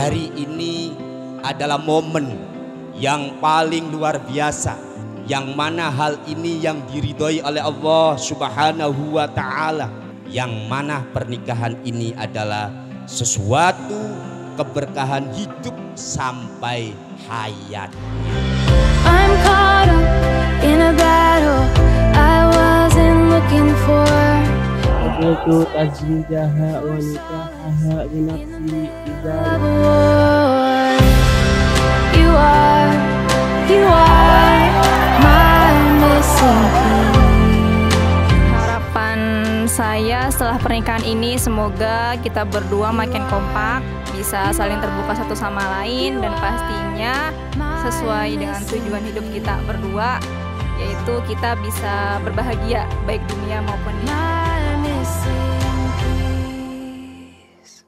hari ini adalah momen yang paling luar biasa, yang mana hal ini yang diridhoi oleh Allah Subhanahu wa Ta'ala, yang mana pernikahan ini adalah sesuatu keberkahan hidup sampai hayat. I'm caught up in a battle I wasn't looking for. Itu tazwijaha wa nikahaha binafsi idzal. You are my missing piece. Harapan saya setelah pernikahan ini semoga kita berdua makin kompak, bisa saling terbuka satu sama lain, dan pastinya sesuai dengan tujuan hidup kita berdua, yaitu kita bisa berbahagia baik dunia maupun di akhirat.